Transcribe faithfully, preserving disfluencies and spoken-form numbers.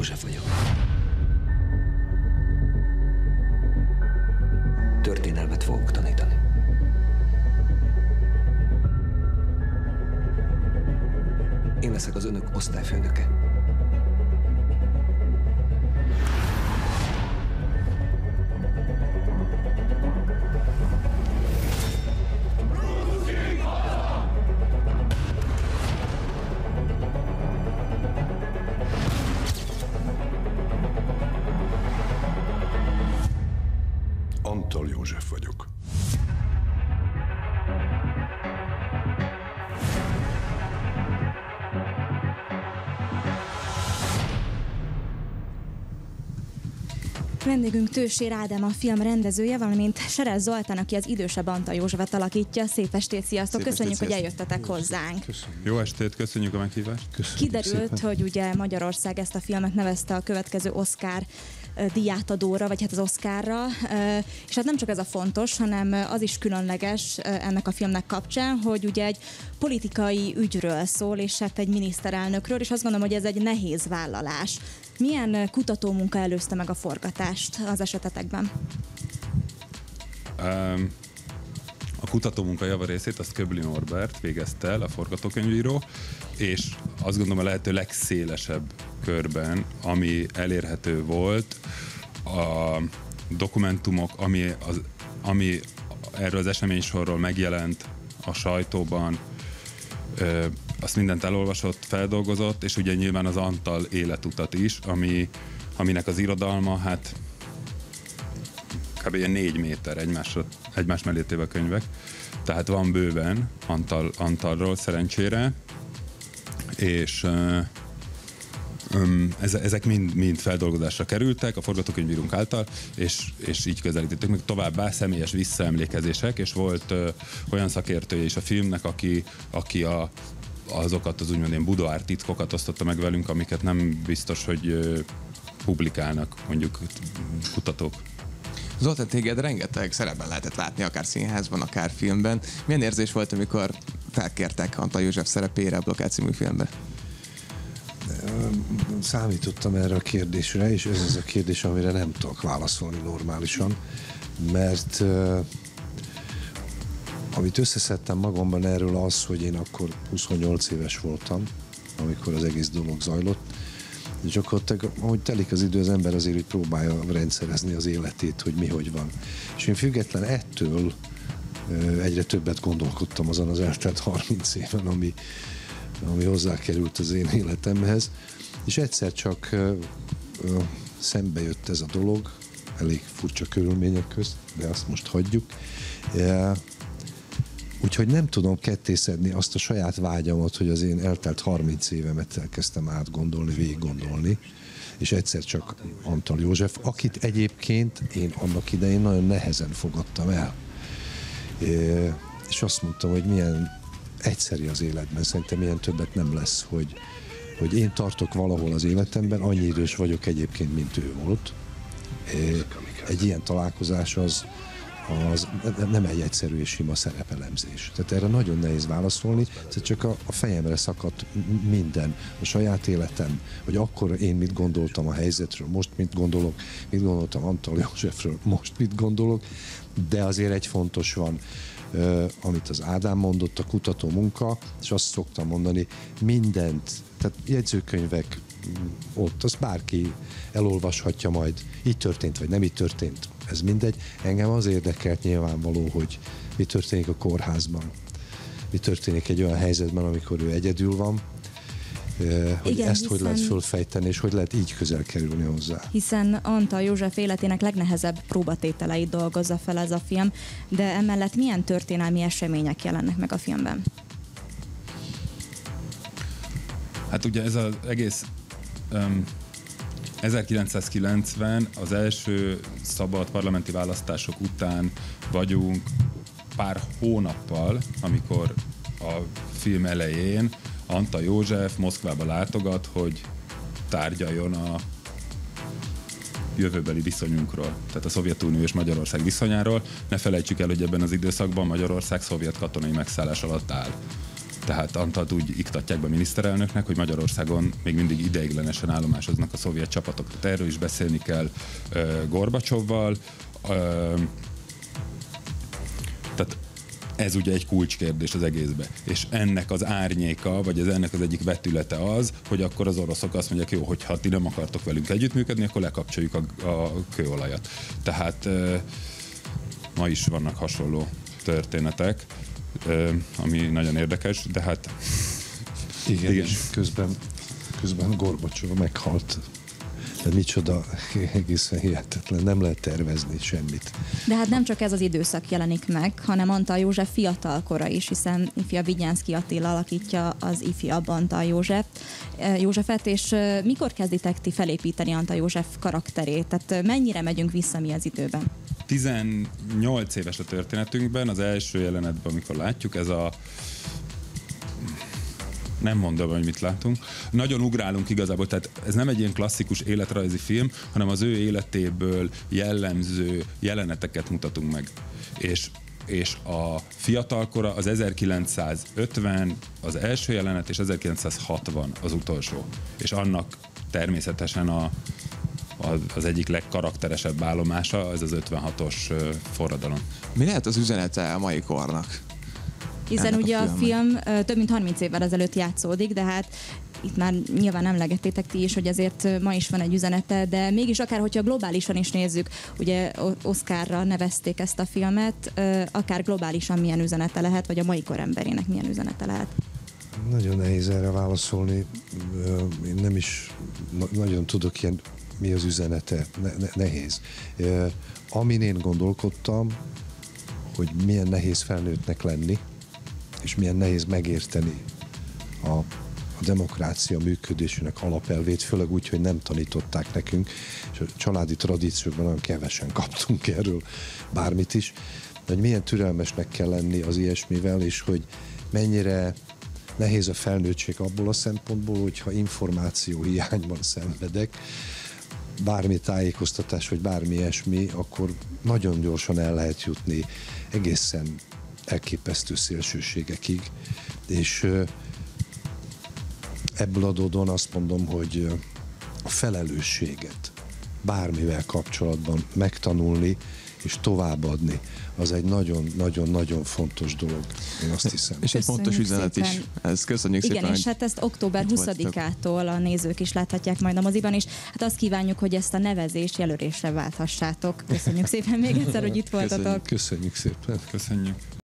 József vagyok. Történelmet fogok tanítani. Én leszek az önök osztályfőnöke. Antal József vagyok. Vendégünk Tősér Ádám, a film rendezője, valamint Serez Zoltán, aki az idősebb Antal Józsefet alakítja. Szép estét, sziasztok! Szép köszönjük, estét, hogy eljöttetek hozzánk. Köszönjük. Jó estét, köszönjük a meghívást. Köszönjük Kiderült, szépen. hogy ugye Magyarország ezt a filmet nevezte a következő Oscar díjátadóra, vagy hát az Oscarra, és hát nem csak ez a fontos, hanem az is különleges ennek a filmnek kapcsán, hogy ugye egy politikai ügyről szól, és hát egy miniszterelnökről, és azt gondolom, hogy ez egy nehéz vállalás. Milyen kutatómunka előzte meg a forgatást az esetetekben? Um, a kutatómunka javarészét azt Köbli Norbert végezte el, a forgatókönyvíró, és azt gondolom a lehető legszélesebb körben, ami elérhető volt, a dokumentumok, ami, az, ami erről az eseménysorról megjelent a sajtóban, ö, azt mindent elolvasott, feldolgozott, és ugye nyilván az Antal életutat is, ami, aminek az irodalma, hát kb. négy méter egymásra, egymás mellé téve könyvek, tehát van bőven Antal, Antalról szerencsére, és ö, ezek mind, mind feldolgozásra kerültek a forgatókönyvírunk által, és, és így közelítettük meg továbbá személyes visszaemlékezések, és volt ö, olyan szakértője is a filmnek, aki, aki a, azokat az úgymond ilyen budoár titkokat osztotta meg velünk, amiket nem biztos, hogy ö, publikálnak mondjuk kutatók. Zoltán, téged rengeteg szerepben lehetett látni, akár színházban, akár filmben. Milyen érzés volt, amikor felkértek Antal József szerepére a Blokkád című filmbe? Számítottam erre a kérdésre, és ez az a kérdés, amire nem tudok válaszolni normálisan, mert uh, amit összeszedtem magamban erről az, hogy én akkor huszonnyolc éves voltam, amikor az egész dolog zajlott, és gyakorlatilag, ahogy telik az idő, az ember azért úgy próbálja rendszerezni az életét, hogy mi hogy van. És én független ettől uh, egyre többet gondolkodtam azon az eltelt harminc éven, ami ami hozzákerült az én életemhez, és egyszer csak uh, uh, szembe jött ez a dolog, elég furcsa körülmények közt, de azt most hagyjuk. Uh, úgyhogy nem tudom kettészedni azt a saját vágyamat, hogy az én eltelt harminc évemet elkezdtem átgondolni, végiggondolni, és egyszer csak Antal József, akit egyébként én annak idején nagyon nehezen fogadtam el. Uh, és azt mondtam, hogy milyen egyszerű az életben, szerintem ilyen többet nem lesz, hogy, hogy én tartok valahol az életemben, annyi idős vagyok egyébként, mint ő volt. Egy ilyen találkozás az, az nem egy egyszerű és sima szerepelemzés. Tehát erre nagyon nehéz válaszolni, tehát csak a, a fejemre szakadt minden, a saját életem, hogy akkor én mit gondoltam a helyzetről, most mit gondolok, mit gondoltam Antal Józsefről, most mit gondolok, de azért egy fontos van, Uh, amit az Ádám mondott, a kutató munka, és azt szoktam mondani, mindent, tehát jegyzőkönyvek ott, azt bárki elolvashatja majd, így történt, vagy nem így történt, ez mindegy. Engem az érdekelt nyilvánvaló, hogy mi történik a kórházban, mi történik egy olyan helyzetben, amikor ő egyedül van, Uh, hogy Igen, ezt hiszen, hogy lehet fölfejteni, és hogy lehet így közel kerülni hozzá. Hiszen Antal József életének legnehezebb próbatételeit dolgozza fel ez a film, de emellett milyen történelmi események jelennek meg a filmben? Hát ugye ez az egész um, ezerkilencszázkilencven, az első szabad parlamenti választások után vagyunk pár hónappal, amikor a film elején Antal József Moszkvába látogat, hogy tárgyaljon a jövőbeli viszonyunkról, tehát a Szovjetunió és Magyarország viszonyáról. Ne felejtsük el, hogy ebben az időszakban Magyarország szovjet katonai megszállás alatt áll. Tehát Antalt úgy iktatják be a miniszterelnöknek, hogy Magyarországon még mindig ideiglenesen állomásoznak a szovjet csapatok. Tehát erről is beszélni kell uh, Gorbacsovval. Uh, tehát ez ugye egy kulcskérdés az egészbe. És ennek az árnyéka, vagy ez ennek az egyik vetülete az, hogy akkor az oroszok azt mondják, jó, hogyha ti nem akartok velünk együttműködni, akkor lekapcsoljuk a, a kőolajat. Tehát uh, ma is vannak hasonló történetek, ami nagyon érdekes, de hát... Igen, igen. és közben, közben Gorbacsov meghalt. De micsoda, egészen hihetetlen, nem lehet tervezni semmit. De hát nem csak ez az időszak jelenik meg, hanem Antal József fiatalkora is, hiszen ifja Vigyánszky Attila alakítja az ifjabb Antal József, Józsefet, és mikor kezditek ti felépíteni Antal József karakterét? Tehát mennyire megyünk vissza mi az időben? tizennyolc éves a történetünkben, az első jelenetben, amikor látjuk, ez a nem mondom, hogy mit látunk. Nagyon ugrálunk igazából, tehát ez nem egy ilyen klasszikus életrajzi film, hanem az ő életéből jellemző jeleneteket mutatunk meg. És, és a fiatalkora az ezerkilencszázötven az első jelenet, és ezerkilencszázhatvan az utolsó. És annak természetesen a az egyik legkarakteresebb állomása, ez az ötvenhatos forradalom. Mi lehet az üzenete a mai kornak? Hiszen ennek ugye a a film több mint harminc évvel ezelőtt játszódik, de hát itt már nyilván emlegettétek ti is, hogy azért ma is van egy üzenete, de mégis akár, hogyha globálisan is nézzük, ugye Oscarra nevezték ezt a filmet, akár globálisan milyen üzenete lehet, vagy a mai kor emberének milyen üzenete lehet? Nagyon nehéz erre válaszolni. Én nem is nagyon tudok ilyen, mi az üzenete, ne, ne, nehéz. Amin én gondolkodtam, hogy milyen nehéz felnőttnek lenni, és milyen nehéz megérteni a, a demokrácia működésének alapelvét, főleg úgy, hogy nem tanították nekünk, és a családi tradíciókban nagyon kevesen kaptunk erről bármit is, de hogy milyen türelmesnek kell lenni az ilyesmivel, és hogy mennyire nehéz a felnőttség abból a szempontból, hogyha információ hiányban szenvedek, bármi tájékoztatás, vagy bármi ilyesmi, akkor nagyon gyorsan el lehet jutni egészen elképesztő szélsőségekig, és ebből adódóan azt mondom, hogy a felelősséget bármivel kapcsolatban megtanulni és továbbadni, az egy nagyon-nagyon-nagyon fontos dolog, én azt hiszem. És egy fontos üzenet is. Ez köszönjük Igen, szépen. és hát ezt október huszadikától a nézők is láthatják majd a moziban, és hát azt kívánjuk, hogy ezt a nevezést jelölésre válthassátok. Köszönjük szépen még egyszer, hogy itt voltatok. Köszönjük szépen. Köszönjük.